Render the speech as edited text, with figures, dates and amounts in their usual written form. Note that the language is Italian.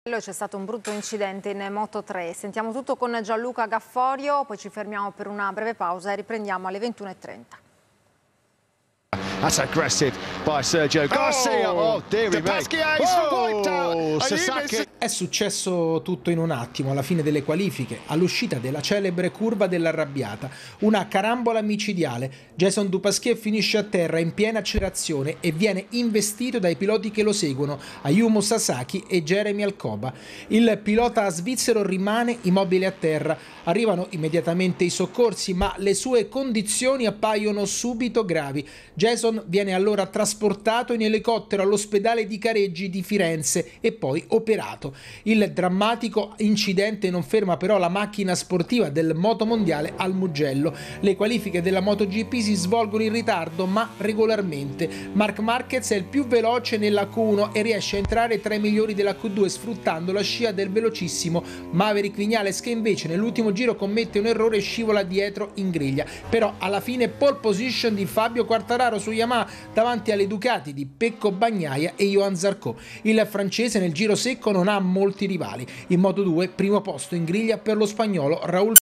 C'è stato un brutto incidente in Moto3. Sentiamo tutto con Gianluca Gafforio, poi ci fermiamo per una breve pausa e riprendiamo alle 21:30. That's aggressive by Sergio Garcia. Oh, dear me. Sasaki. È successo tutto in un attimo, alla fine delle qualifiche, all'uscita della celebre curva dell'Arrabbiata. Una carambola micidiale. Jason Dupasquier finisce a terra in piena accelerazione e viene investito dai piloti che lo seguono, Ayumu Sasaki e Jeremy Alcoba. Il pilota svizzero rimane immobile a terra. Arrivano immediatamente i soccorsi, ma le sue condizioni appaiono subito gravi. Jason viene allora trasportato in elicottero all'ospedale di Careggi di Firenze e poi operato. Il drammatico incidente non ferma però la macchina sportiva del motomondiale al Mugello. Le qualifiche della MotoGP si svolgono in ritardo ma regolarmente. Marc Marquez è il più veloce nella Q1 e riesce a entrare tra i migliori della Q2 sfruttando la scia del velocissimo Maverick Viñales, che invece nell'ultimo giro commette un errore e scivola dietro in griglia. Però alla fine pole position di Fabio Quartararo su Yamaha davanti alle Ducati di Pecco Bagnaia e Johan Zarco. Il francese nel giro secco non ha molti rivali. In Moto2 primo posto in griglia per lo spagnolo Raúl